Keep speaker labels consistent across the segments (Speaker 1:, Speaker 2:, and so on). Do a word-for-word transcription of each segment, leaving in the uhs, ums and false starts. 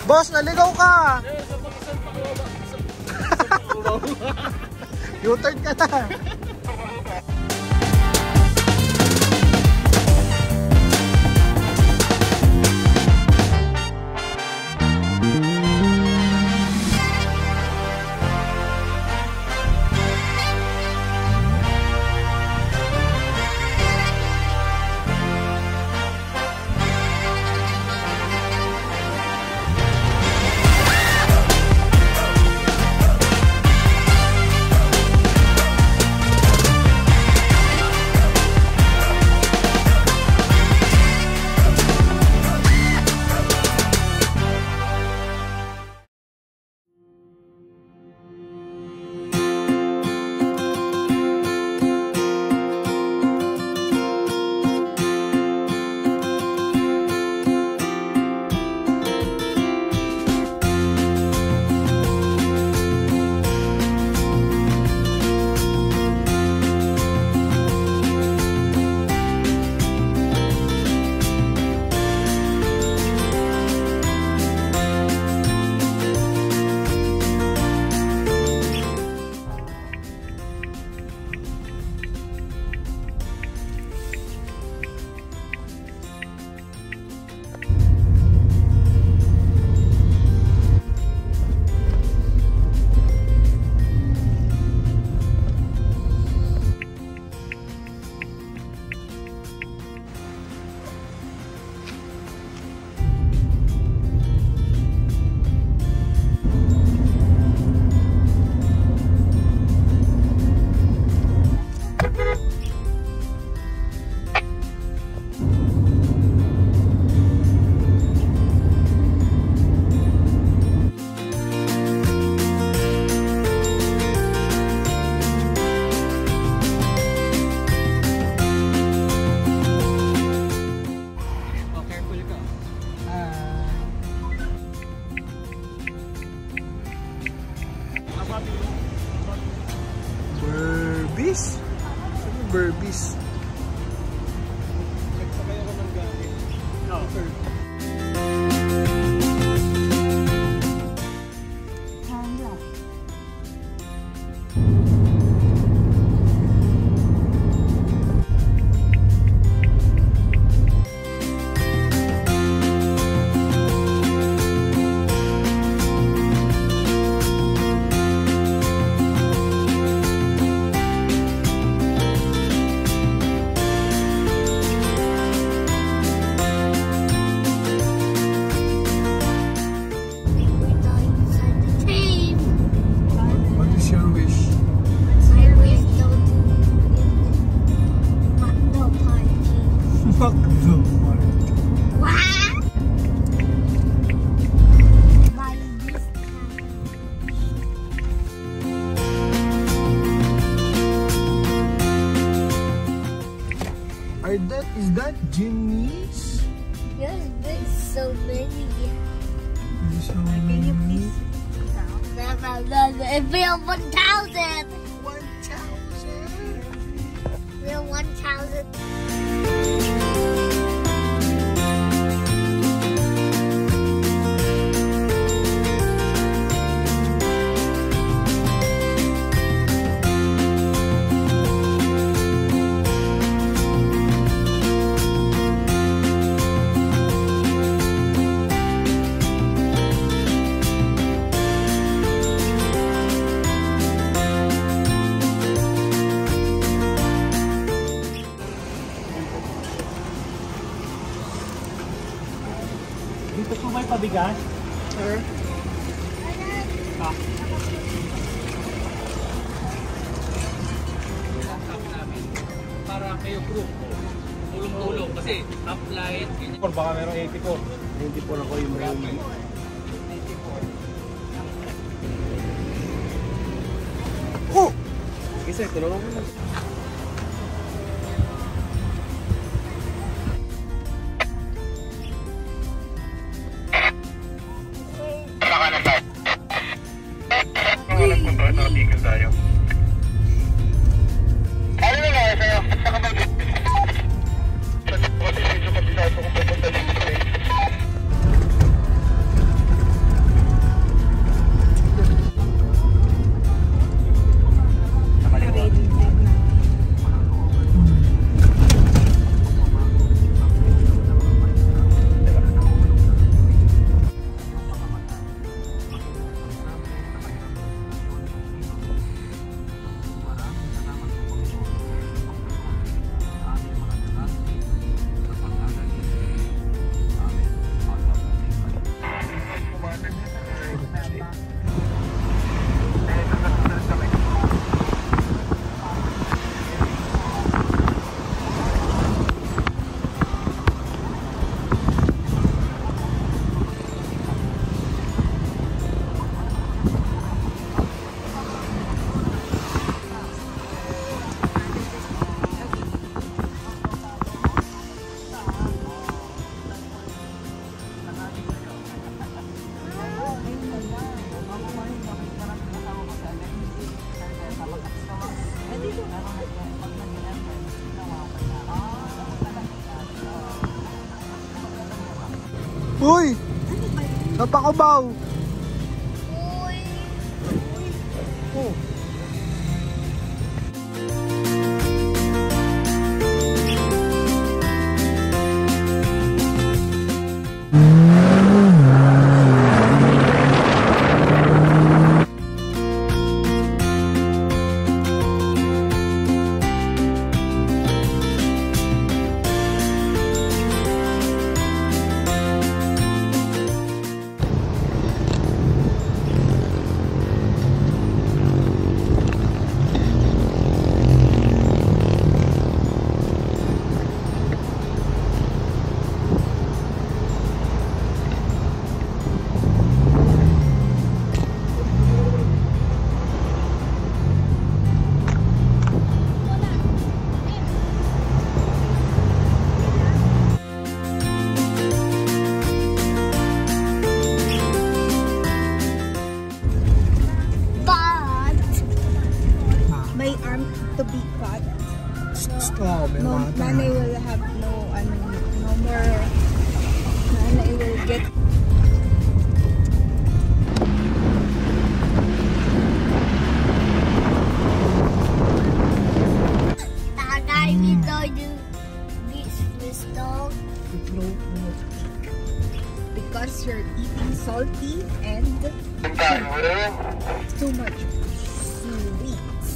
Speaker 1: Boss, naligaw ka! U-turn ka na! Burbies? Ano Burbies? Nagsakay ako ng gamit. No, sir. Are that, is that Jimmy's?
Speaker 2: Yes, there's so many.
Speaker 1: There's so
Speaker 2: Can
Speaker 1: many.
Speaker 2: you please sit down? If we're one thousand.
Speaker 1: One thousand.
Speaker 2: We're one thousand.
Speaker 3: Dito po may pabigas?
Speaker 1: Sir?
Speaker 3: Ah. Para kayo group. Tulong-tulong kasi uplight. Or baka meron eighty-four. eighty-four ako yung may.
Speaker 1: Oh!
Speaker 3: Isa, tulungan mo na.
Speaker 1: Uy! Napakabaw!
Speaker 2: Uy!
Speaker 1: Oh.
Speaker 4: My arm to be cut.
Speaker 1: Oh, may
Speaker 4: No,
Speaker 1: bata.
Speaker 4: nanay will have no, ano, no more. Nanay will get.
Speaker 2: Tatay, we don't do this crystal.
Speaker 4: Because you're eating salty and too much sweets.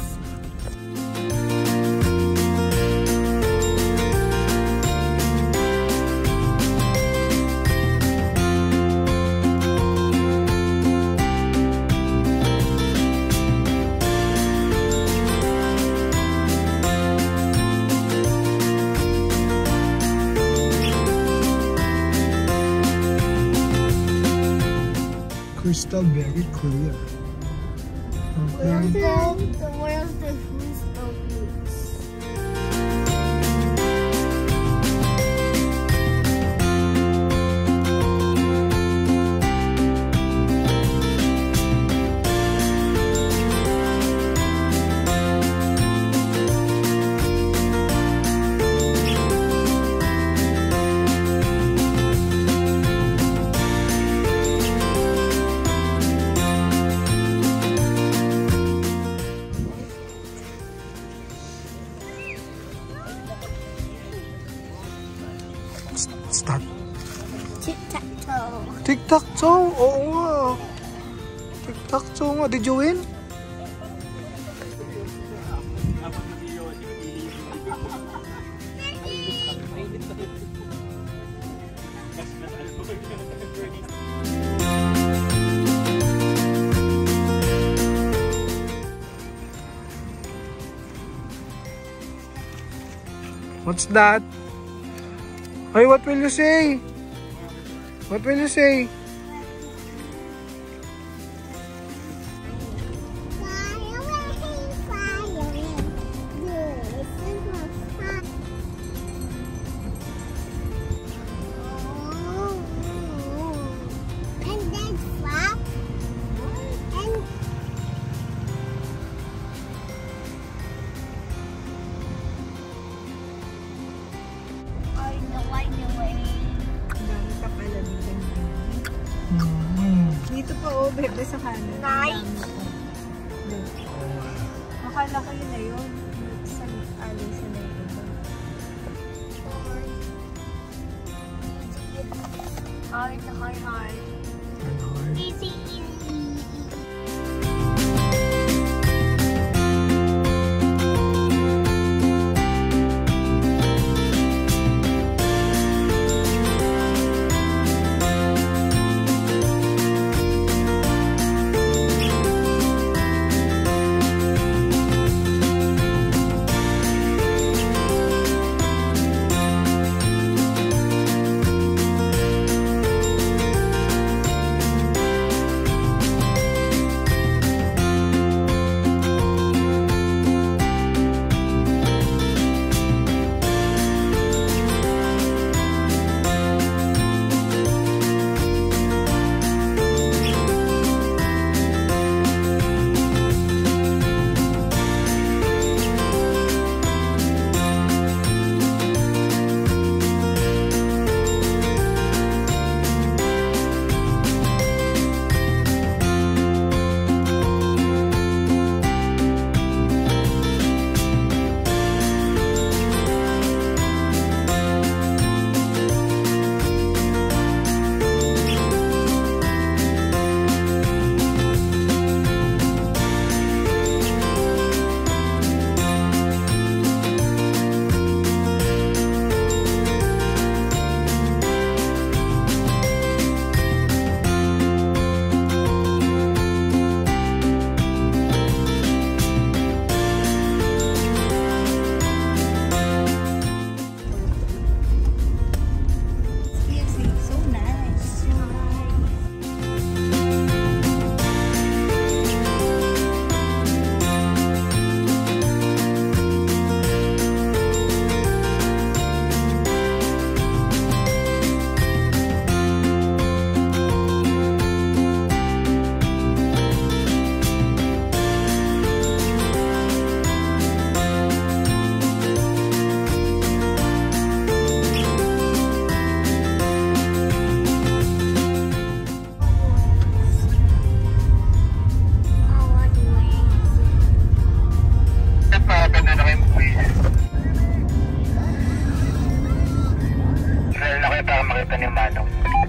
Speaker 1: Crystal very clear.
Speaker 2: Where's
Speaker 1: Okay.
Speaker 2: the, where's the crystal piece?
Speaker 1: Start.
Speaker 2: Tic-tac-toe.
Speaker 1: Tic-tac-toe. Oo nga. Tic-tac-toe nga. Did you win? What's that? Hey, what will you say? What will you say?
Speaker 2: And then flap. And I know, I know it.
Speaker 4: Ang dami pa pala dito.
Speaker 1: Mm.
Speaker 4: Dito pa, oh, bebe, sa kanan.
Speaker 2: Nice.
Speaker 4: Akala ko yun na yun. Sa alis na yun.
Speaker 2: Hard, hard, hard. Easy, easy.
Speaker 5: Okay, para makita ni Manong.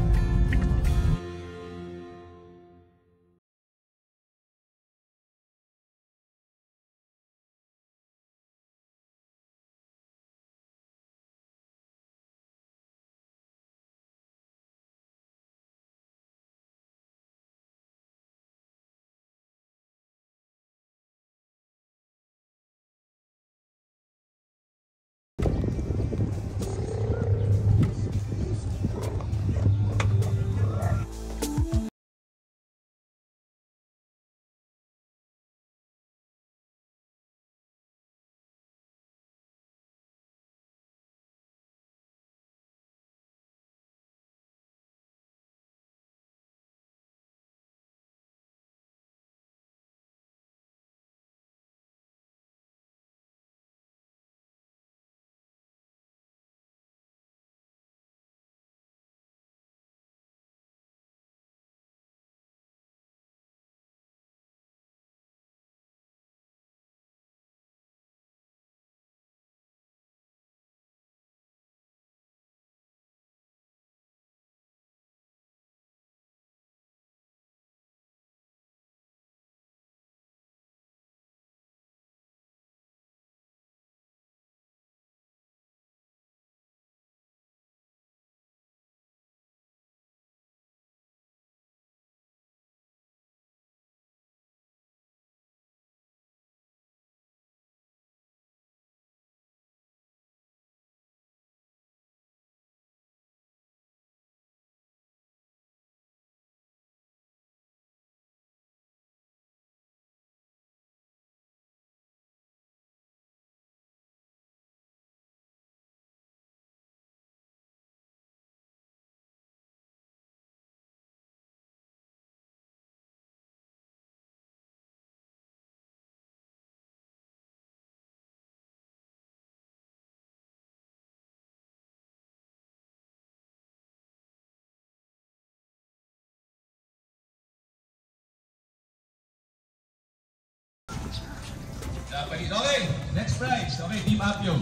Speaker 3: Okay, next prize. Okay, Team Apyo.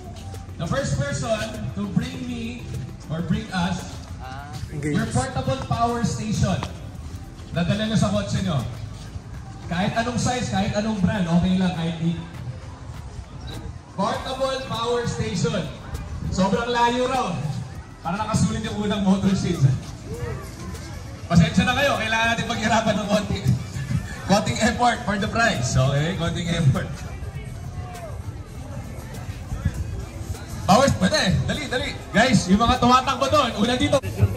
Speaker 3: The first person to bring me or bring us your portable power station. Dadala nyo sa kotse nyo. Kahit anong size, kahit anong brand, okay lang, kahit di. Portable power station. Sobrang layo raw. Para nakasulit yung unang motor shades. Pasensya na kayo, kailangan natin maghirapan ng konting, konting effort for the prize. Okay, konting effort. Powers, pwede. Dali, dali. Guys, yung mga tumatakbo doon, una dito.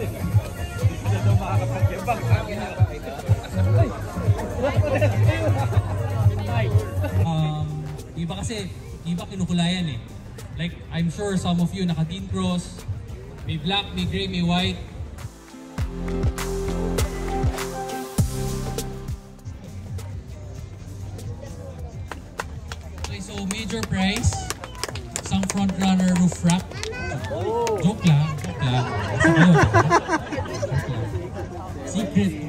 Speaker 6: Um, iba kasi, iba kinukulayan eh. Like, I'm sure some of you naka-teen cross, may black, may gray, may white. Okay, so major prize. Isang front runner roof rack. Joke lang, joke lang. Joke lang. Secret.